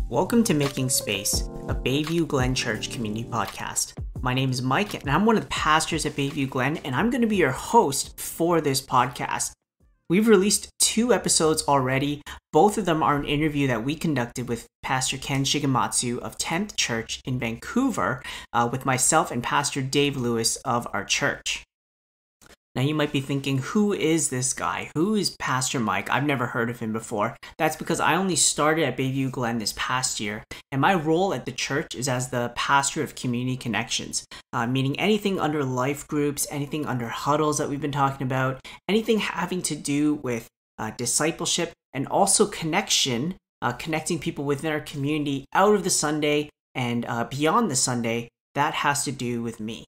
Welcome to Making Space, a Bayview Glen Church community podcast. My name is Mike, and I'm one of the pastors at Bayview Glen, and I'm going to be your host for this podcast. We've released 2 episodes already. Both of them are an interview that we conducted with Pastor Ken Shigematsu of 10th Church in Vancouver, with myself and Pastor Dave Lewis of our church. Now you might be thinking, who is this guy? Who is Pastor Mike? I've never heard of him before. That's because I only started at Bayview Glen this past year, and my role at the church is as the pastor of community connections, meaning anything under life groups, anything under huddles that we've been talking about, anything having to do with discipleship, and also connection, connecting people within our community out of the Sunday and beyond the Sunday. That has to do with me.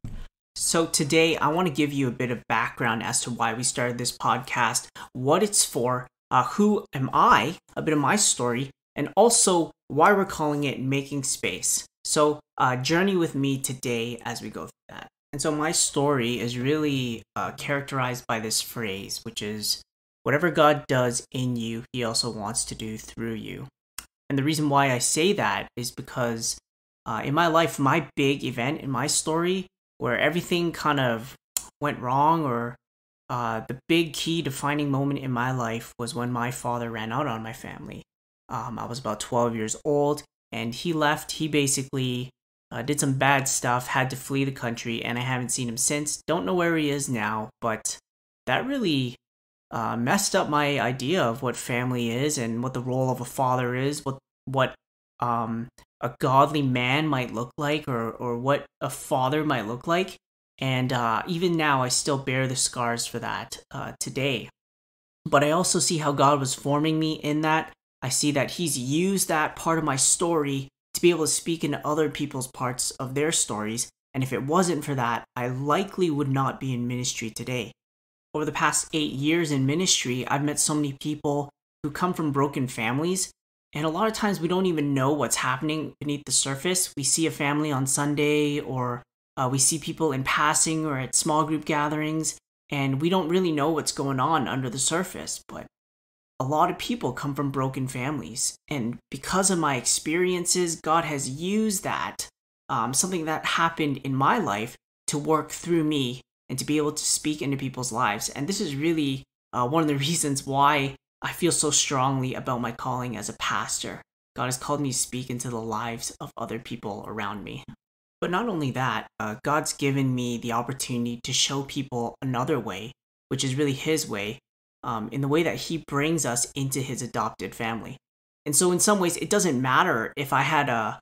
So today I want to give you a bit of background as to why we started this podcast, what it's for, who am I, a bit of my story, and also why we're calling it Making Space. So journey with me today as we go through that. And so my story is really characterized by this phrase, which is, whatever God does in you, he also wants to do through you. And the reason why I say that is because in my life, my big event in my story, where everything kind of went wrong, or the big key defining moment in my life was when my father ran out on my family. I was about 12 years old, and he left. He basically did some bad stuff, had to flee the country, and I haven't seen him since. Don't know where he is now, but that really messed up my idea of what family is and what the role of a father is, what a godly man might look like, or what a father might look like. And even now, I still bear the scars for that today. But I also see how God was forming me in that. I see that he's used that part of my story to be able to speak into other people's parts of their stories. And if it wasn't for that, I likely would not be in ministry today. Over the past 8 years in ministry, I've met so many people who come from broken families. And a lot of times we don't even know what's happening beneath the surface. We see a family on Sunday, or we see people in passing or at small group gatherings, and we don't really know what's going on under the surface. But a lot of people come from broken families. And because of my experiences, God has used that, something that happened in my life, to work through me and to be able to speak into people's lives. And this is really one of the reasons why I feel so strongly about my calling as a pastor. God has called me to speak into the lives of other people around me. But not only that, God's given me the opportunity to show people another way, which is really his way, in the way that he brings us into his adopted family. And so in some ways, it doesn't matter if I had a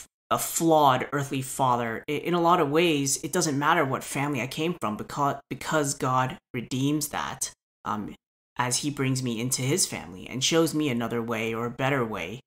flawed earthly father. In a lot of ways, it doesn't matter what family I came from, because God redeems that, as he brings me into his family and shows me another way, or a better way,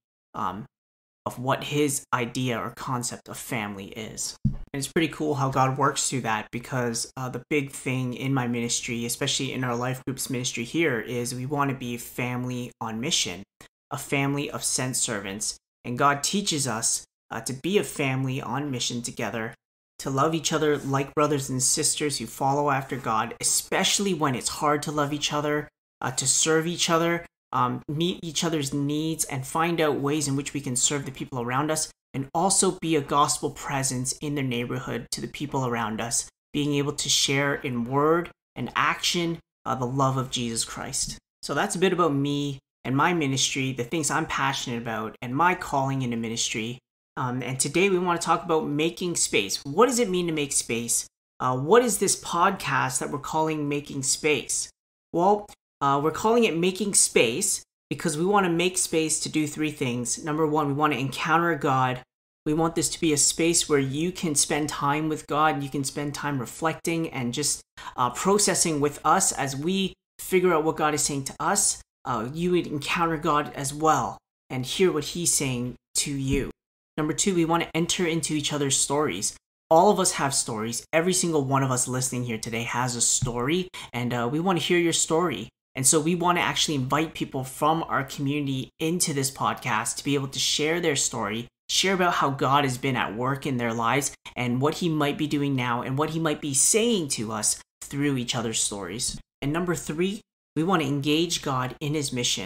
of what his idea or concept of family is. And it's pretty cool how God works through that, because the big thing in my ministry, especially in our life groups ministry here, is we want to be a family on mission, a family of sent servants. And God teaches us to be a family on mission together, to love each other like brothers and sisters who follow after God, especially when it's hard to love each other, to serve each other, meet each other's needs, and find out ways in which we can serve the people around us, and also be a gospel presence in their neighborhood to the people around us, being able to share in word and action the love of Jesus Christ. So that's a bit about me and my ministry, the things I'm passionate about, and my calling into ministry. And today we want to talk about making space. What does it mean to make space? What is this podcast that we're calling Making Space? Well, we're calling it Making Space because we want to make space to do 3 things. Number 1, we want to encounter God. We want this to be a space where you can spend time with God. You can spend time reflecting and just processing with us as we figure out what God is saying to us. You would encounter God as well and hear what he's saying to you. Number 2, we want to enter into each other's stories. All of us have stories. Every single one of us listening here today has a story, and we want to hear your story. And so we want to actually invite people from our community into this podcast to be able to share their story, share about how God has been at work in their lives, and what he might be doing now, and what he might be saying to us through each other's stories. And number 3, we want to engage God in his mission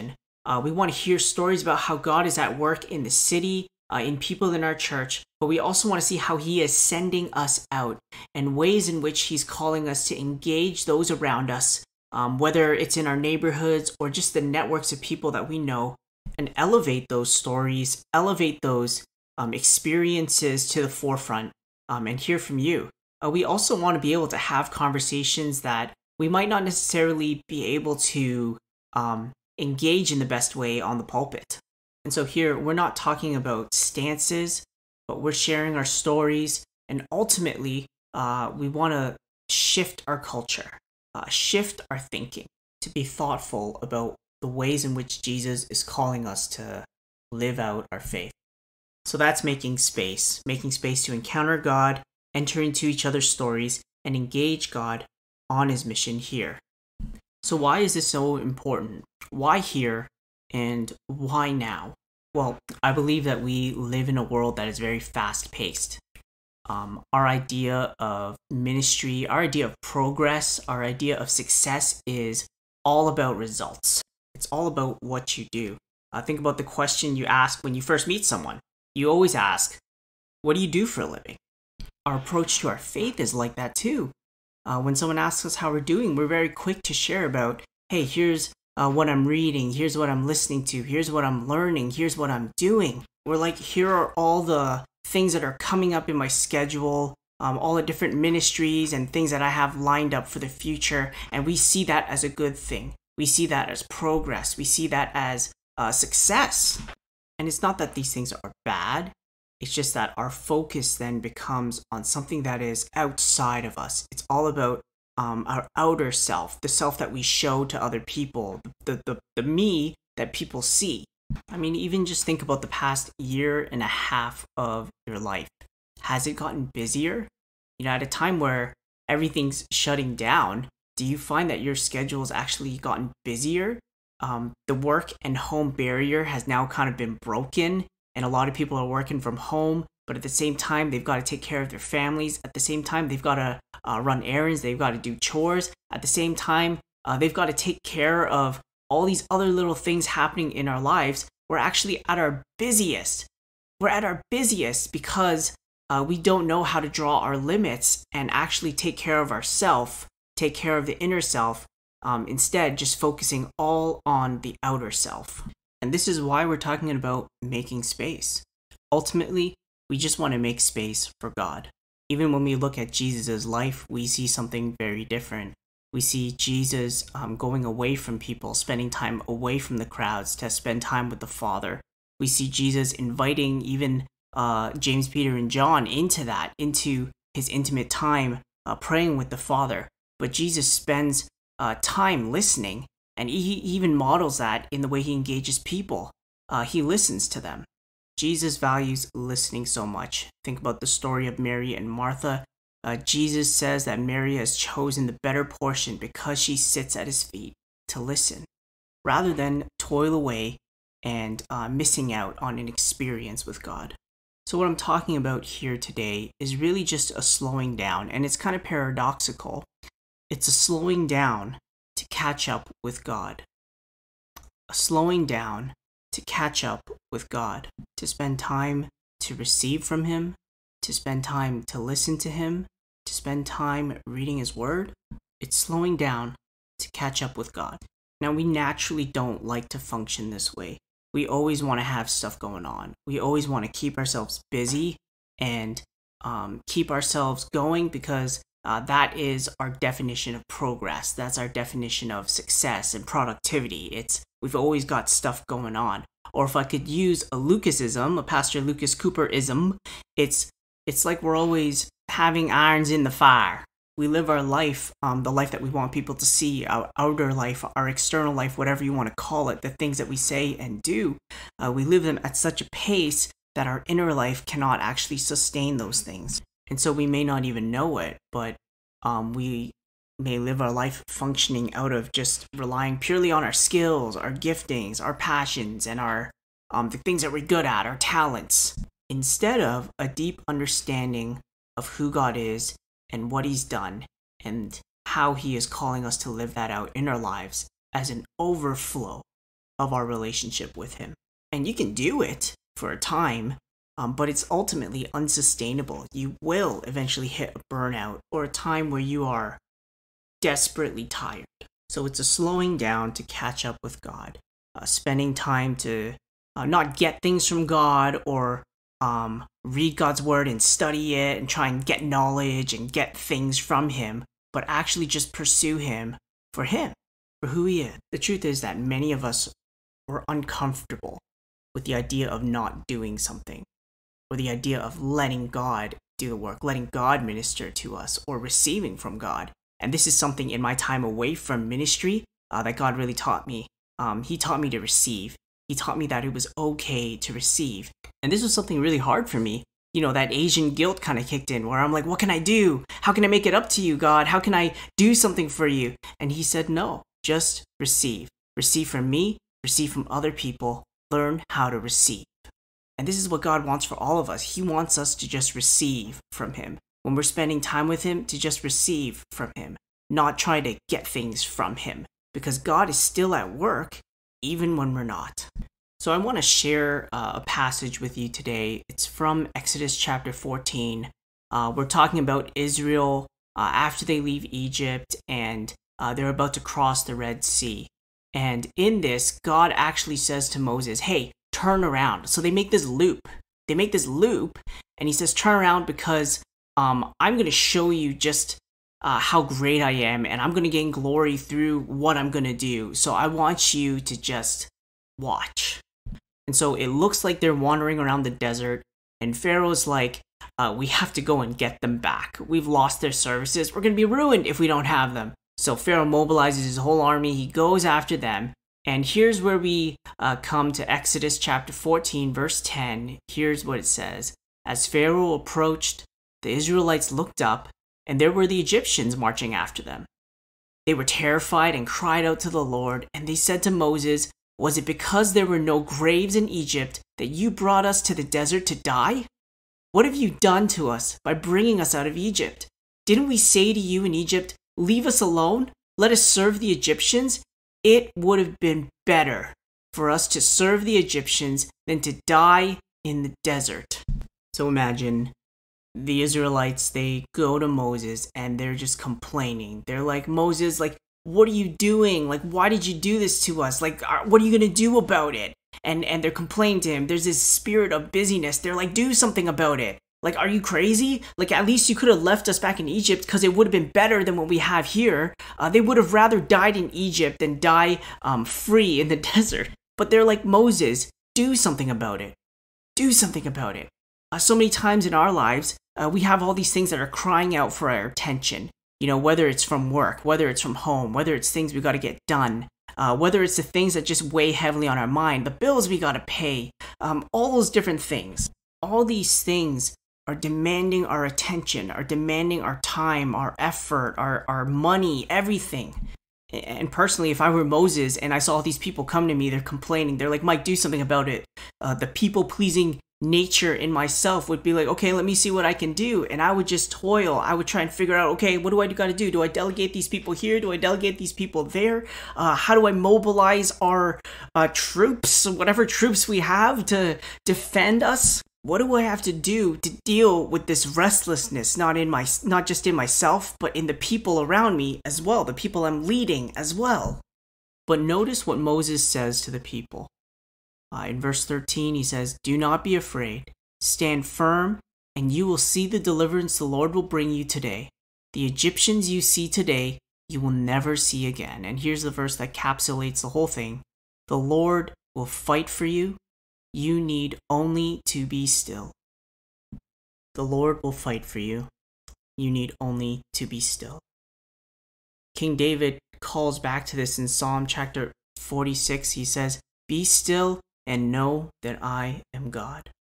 We want to hear stories about how God is at work in the city, in people in our church, but we also want to see how He is sending us out and ways in which He's calling us to engage those around us, whether it's in our neighborhoods or just the networks of people that we know, and elevate those stories, elevate those experiences to the forefront, and hear from you. We also want to be able to have conversations that we might not necessarily be able to engage in the best way on the pulpit. And so here, we're not talking about stances, but we're sharing our stories, and ultimately, we want to shift our culture, shift our thinking, to be thoughtful about the ways in which Jesus is calling us to live out our faith. So that's making space to encounter God, enter into each other's stories, and engage God on His mission here. So why is this so important? Why here, and why now? Well, I believe that we live in a world that is very fast-paced. Our idea of ministry, our idea of progress, our idea of success is all about results. It's all about what you do. Think about the question you ask when you first meet someone. You always ask, what do you do for a living? Our approach to our faith is like that too. When someone asks us how we're doing, we're very quick to share about, hey, here's what I'm reading, here's what I'm listening to, here's what I'm learning, here's what I'm doing. We're like, here are all the things that are coming up in my schedule, all the different ministries and things that I have lined up for the future, and we see that as a good thing. We see that as progress. We see that as success. And it's not that these things are bad. It's just that our focus then becomes on something that is outside of us. It's all about our outer self, the self that we show to other people, the me that people see. I mean, even just think about the past year and a half of your life. Has it gotten busier? You know, at a time where everything's shutting down, do you find that your schedule has actually gotten busier? The work and home barrier has now kind of been broken, and a lot of people are working from home, but at the same time, they've got to take care of their families. At the same time, they've got to run errands. They've got to do chores. At the same time, they've got to take care of all these other little things happening in our lives. We're actually at our busiest. We're at our busiest because we don't know how to draw our limits and actually take care of ourselves, take care of the inner self, instead just focusing all on the outer self. And this is why we're talking about making space. Ultimately, we just want to make space for God. Even when we look at Jesus' life, we see something very different. We see Jesus going away from people, spending time away from the crowds to spend time with the Father. We see Jesus inviting even James, Peter, and John into his intimate time praying with the Father. But Jesus spends time listening, and he even models that in the way he engages people. He listens to them. Jesus values listening so much. Think about the story of Mary and Martha. Jesus says that Mary has chosen the better portion because she sits at his feet to listen, rather than toil away and missing out on an experience with God. So what I'm talking about here today is really just a slowing down, and it's kind of paradoxical. It's a slowing down to catch up with God. A slowing down to catch up with God, to spend time to receive from Him, to spend time to listen to Him, to spend time reading His Word. It's slowing down to catch up with God. Now, we naturally don't like to function this way. We always want to have stuff going on. We always want to keep ourselves busy and keep ourselves going because that is our definition of progress. That's our definition of success and productivity. We've always got stuff going on. Or if I could use a Lucasism, a Pastor Lucas Cooper-ism, it's like we're always having irons in the fire. We live our life, the life that we want people to see, our outer life, our external life, whatever you want to call it, the things that we say and do. We live them at such a pace that our inner life cannot actually sustain those things. And so we may not even know it, but we may live our life functioning out of just relying purely on our skills, our giftings, our passions, and our the things that we're good at, our talents, instead of a deep understanding of who God is and what He's done and how He is calling us to live that out in our lives as an overflow of our relationship with him. And you can do it for a time, but it's ultimately unsustainable. You will eventually hit a burnout or a time where you are desperately tired. So it's a slowing down to catch up with God, spending time to not get things from God or read God's word and study it and try and get knowledge and get things from him, but actually just pursue him, for who he is. The truth is that many of us were uncomfortable with the idea of not doing something, or the idea of letting God do the work, letting God minister to us, or receiving from God. And this is something in my time away from ministry that God really taught me. He taught me to receive. He taught me that it was okay to receive. And this was something really hard for me. You know, that Asian guilt kind of kicked in where I'm like, what can I do? How can I make it up to you, God? How can I do something for you? And he said, no, just receive. Receive from me, receive from other people. Learn how to receive. And this is what God wants for all of us. He wants us to just receive from him. When we're spending time with him, to just receive from him, not try to get things from him, because God is still at work even when we're not. So I want to share a passage with you today. It's from Exodus chapter 14. We're talking about Israel after they leave Egypt and they're about to cross the Red Sea. And in this, God actually says to Moses, hey, turn around. So they make this loop. And he says, turn around because I'm going to show you just how great I am, and I'm going to gain glory through what I'm going to do. So I want you to just watch. And so it looks like they're wandering around the desert, and Pharaoh's like, we have to go and get them back. We've lost their services. We're going to be ruined if we don't have them. So Pharaoh mobilizes his whole army. He goes after them. And here's where we come to Exodus chapter 14, verse 10. Here's what it says. As Pharaoh approached, the Israelites looked up, and there were the Egyptians marching after them. They were terrified and cried out to the Lord, and they said to Moses, was it because there were no graves in Egypt that you brought us to the desert to die? What have you done to us by bringing us out of Egypt? Didn't we say to you in Egypt, leave us alone, let us serve the Egyptians? It would have been better for us to serve the Egyptians than to die in the desert. So imagine the Israelites, they go to Moses and they're just complaining. They're like, Moses, like, what are you doing? Like, why did you do this to us? Like, what are you going to do about it? And they're complaining to him. There's this spirit of busyness. They're like, do something about it. Like, are you crazy? Like, at least you could have left us back in Egypt because it would have been better than what we have here. They would have rather died in Egypt than die free in the desert. But they're like, Moses, do something about it. Do something about it. So many times in our lives, we have all these things that are crying out for our attention. You know, whether it's from work, whether it's from home, whether it's things we got to get done, whether it's the things that just weigh heavily on our mind, the bills we got to pay, all those different things. All these things are demanding our attention, are demanding our time, our effort, our money, everything. And personally, if I were Moses and I saw these people come to me, they're complaining. They're like, Mike, do something about it. The people-pleasing nature in myself would be like, okay, let me see what I can do. And I would just toil. I would try and figure out, okay, what do I got to do? Do I delegate these people here? Do I delegate these people there? How do I mobilize our troops, whatever troops we have to defend us? What do I have to do to deal with this restlessness, not just in myself, but in the people around me as well, the people I'm leading as well? But notice what Moses says to the people. In verse 13, he says, do not be afraid. Stand firm, and you will see the deliverance the Lord will bring you today. The Egyptians you see today, you will never see again. And here's the verse that encapsulates the whole thing. The Lord will fight for you. You need only to be still. The Lord will fight for you. You need only to be still. King David calls back to this in Psalm chapter 46. He says, be still and know that I am God.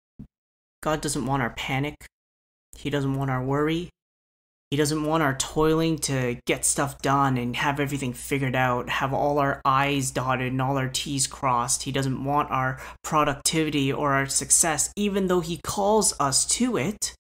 God doesn't want our panic. He doesn't want our worry. He doesn't want our toiling to get stuff done and have everything figured out, have all our I's dotted and all our T's crossed. He doesn't want our productivity or our success, even though he calls us to it.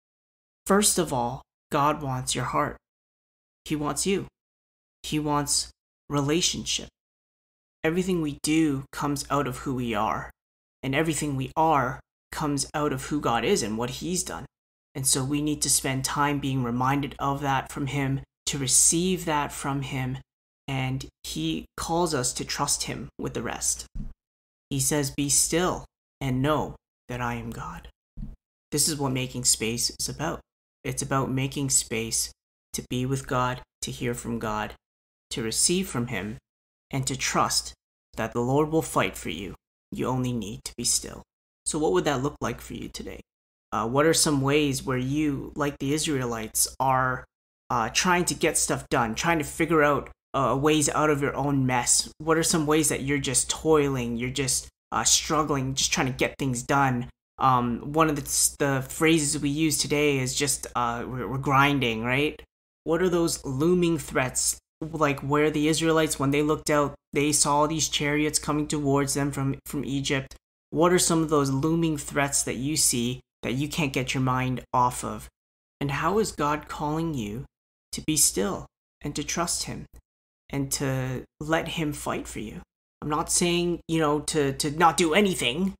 First of all, God wants your heart. He wants you. He wants relationship. everything we do comes out of who we are. And everything we are comes out of who God is and what He's done. And so we need to spend time being reminded of that from Him, to receive that from Him. And He calls us to trust Him with the rest. He says, "Be still and know that I am God." This is what making space is about. It's about making space to be with God, to hear from God, to receive from Him, and to trust that the Lord will fight for you. You only need to be still. So what would that look like for you today? What are some ways where you, like the Israelites, are trying to get stuff done, trying to figure out ways out of your own mess? What are some ways that you're just toiling, you're just struggling, just trying to get things done? One of the phrases we use today is just we're grinding, right? What are those looming threats? Like where the Israelites, when they looked out, they saw these chariots coming towards them from Egypt. What are some of those looming threats that you see that you can't get your mind off of? And how is God calling you to be still and to trust Him and to let Him fight for you? I'm not saying, to not do anything,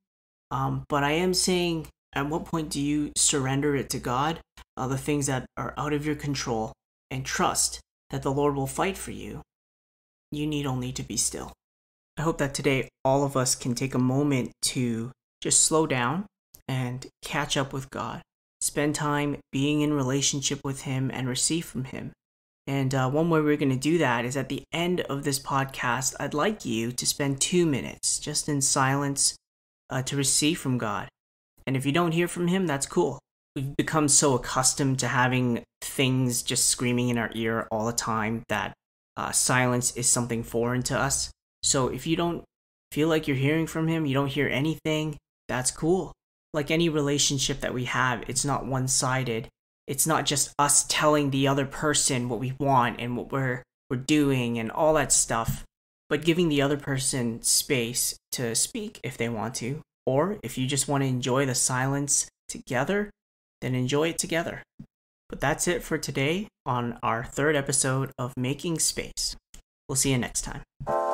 but I am saying, at what point do you surrender it to God, the things that are out of your control, and trust that the Lord will fight for you? You need only to be still. I hope that today all of us can take a moment to just slow down and catch up with God. Spend time being in relationship with Him and receive from Him. And one way we're going to do that is at the end of this podcast, I'd like you to spend 2 minutes just in silence to receive from God. And if you don't hear from Him, that's cool. We've become so accustomed to having things just screaming in our ear all the time that silence is something foreign to us. So if you don't feel like you're hearing from Him, you don't hear anything, that's cool. Like any relationship that we have, it's not one-sided. It's not just us telling the other person what we want and what we're doing and all that stuff, but giving the other person space to speak if they want to. Or if you just want to enjoy the silence together, then enjoy it together. But that's it for today on our 3rd episode of Making Space. We'll see you next time.